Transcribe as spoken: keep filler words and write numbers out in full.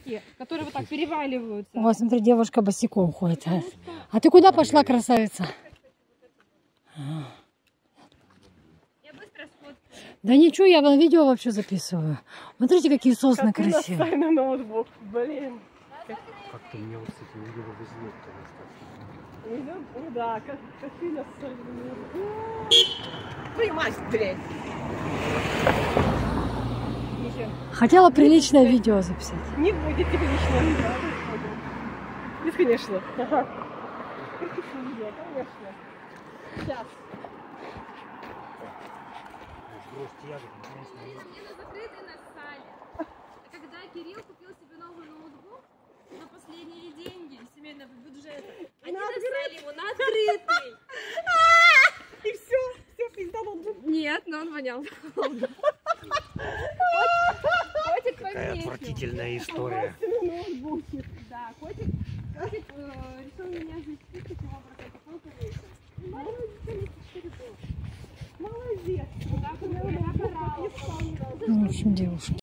ботинки, которые вот так переваливаются. О, смотри, девушка босиком ходит. А ты куда пошла, красавица? Я быстро сфоткаю. Да ничего, я на видео вообще записываю. Смотрите, какие сосны красивые. На ноутбук, блин. Как-то мне вот с этим видео везет, конечно. Везет? Ну да, как, как ты нас твою мать, блядь. Хотела приличное видео записать. Не будет приличного видео. Нет, конечно. Ага. Приличное видео, конечно. Сейчас. Мне на закрытой нассали. А когда Кирилл купил себе новый ноутбук на последние деньги семейного бюджета, они нассали его на открытый. И все, все, пизда ноутбук. Нет, но он вонял. Котик Какая поменьше. отвратительная история. Да, котик, котик э, решил меня защитить таким образом, какой повесил. Молодец. Молодец. Так, я орала. Ну, в общем, девушки.